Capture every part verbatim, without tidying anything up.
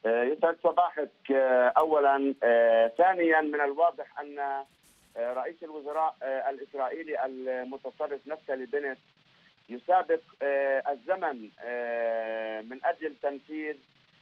يسعد صباحك اولا. ثانيا، من الواضح ان رئيس الوزراء الاسرائيلي المتطرف نفتالي بنت يسابق الزمن من اجل تنفيذ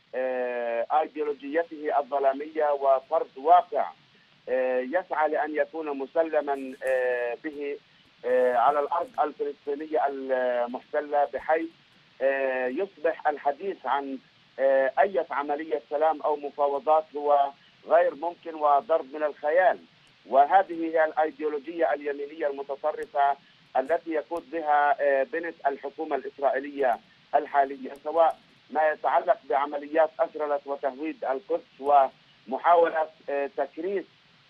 ايديولوجيته الظلاميه وفرض واقع يسعى لان يكون مسلما به على الارض الفلسطينيه المحتله، بحيث يصبح الحديث عن أي عملية سلام أو مفاوضات هو غير ممكن وضرب من الخيال. وهذه هي الأيديولوجية اليمينية المتطرفة التي يقود بها بنت الحكومة الإسرائيلية الحالية، سواء ما يتعلق بعمليات أسرلت وتهويد القدس ومحاولة تكريس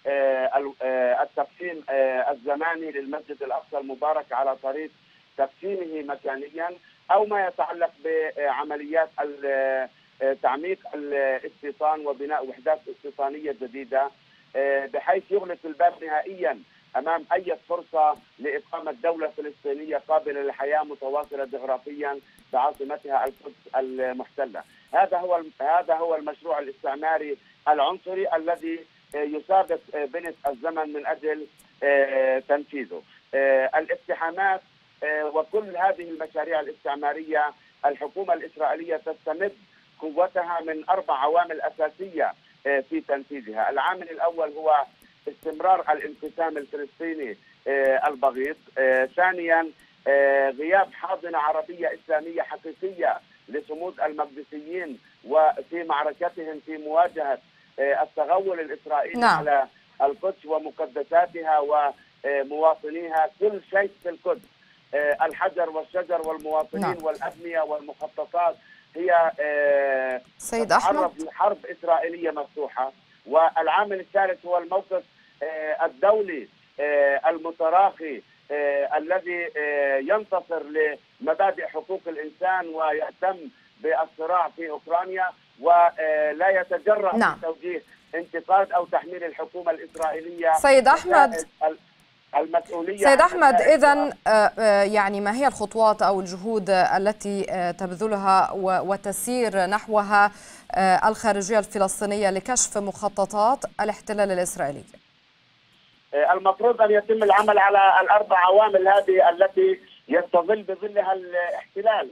التقسيم الزماني للمسجد الأقصى المبارك على طريق تقسيمه مكانيا، أو ما يتعلق بعمليات تعميق الاستيطان وبناء وحدات استيطانية جديدة، بحيث يغلق الباب نهائيا أمام أي فرصة لإقامة دولة فلسطينية قابلة للحياة متواصلة جغرافيا بعاصمتها القدس المحتلة. هذا هو هذا هو المشروع الاستعماري العنصري الذي يسابق بنت الزمن من أجل تنفيذه. الاقتحامات وكل هذه المشاريع الاستعمارية، الحكومة الإسرائيلية تستمد قوتها من أربع عوامل أساسية في تنفيذها. العامل الأول هو استمرار الانقسام الفلسطيني البغيض. ثانيا، غياب حاضنة عربية إسلامية حقيقية لصمود المقدسيين وفي معركتهم في مواجهة التغول الإسرائيلي نعم. على القدس ومقدساتها ومواطنيها. كل شيء في القدس، الحجر والشجر والمواطنين نعم. والأبنية والمخططات هي سيد أحمد حرب إسرائيلية مفتوحة. والعامل الثالث هو الموقف الدولي المتراخي الذي ينتصر لمبادئ حقوق الإنسان ويهتم بالصراع في أوكرانيا ولا يتجرأ نعم. في توجيه انتقاد أو تحميل الحكومة الإسرائيلية سيد أحمد المسؤولية. سيد أحمد، إذن يعني ما هي الخطوات أو الجهود التي تبذلها وتسير نحوها الخارجية الفلسطينية لكشف مخططات الاحتلال الإسرائيلي؟ المفروض أن يتم العمل على الأربع عوامل هذه التي يستظل بظلها الاحتلال.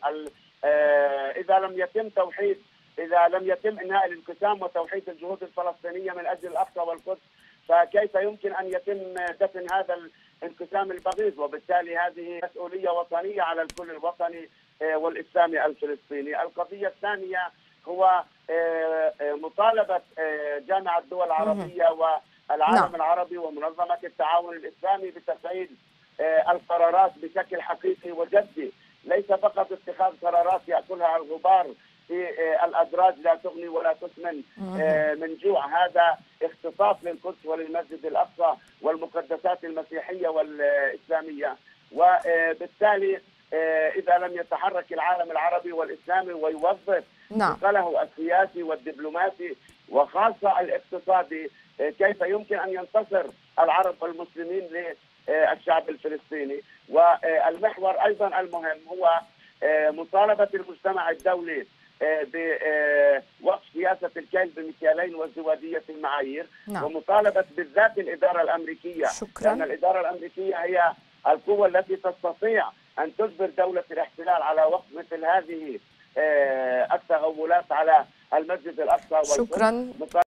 إذا لم يتم توحيد إذا لم يتم إنهاء الانقسام وتوحيد الجهود الفلسطينية من أجل الأقصى والقدس، فكيف يمكن أن يتم دفن هذا الانقسام البغيض؟ وبالتالي هذه مسؤولية وطنية على الكل الوطني والإسلامي الفلسطيني. القضية الثانية هو مطالبة جامعة الدول العربية والعالم نعم. العربي ومنظمة التعاون الإسلامي بتفعيل القرارات بشكل حقيقي وجدي، ليس فقط اتخاذ قرارات يأكلها الغبار في الأدراج لا تغني ولا تسمن من جوع. هذا اختطاف للقدس وللمسجد الأقصى والمقدسات المسيحية والإسلامية. وبالتالي إذا لم يتحرك العالم العربي والإسلامي ويوظف ثقله السياسي والدبلوماسي وخاصة الاقتصادي، كيف يمكن أن ينتصر العرب والمسلمين للشعب الفلسطيني؟ والمحور أيضا المهم هو مطالبة المجتمع الدولي بوقف سياسة الكيل بمكيالين وازدواجية المعايير. نعم. ومطالبة بالذات الإدارة الأمريكية، شكرا. لأن الإدارة الأمريكية هي القوة التي تستطيع أن تجبر دولة الاحتلال على وقف مثل هذه التغولات على المسجد الأقصى. شكرا.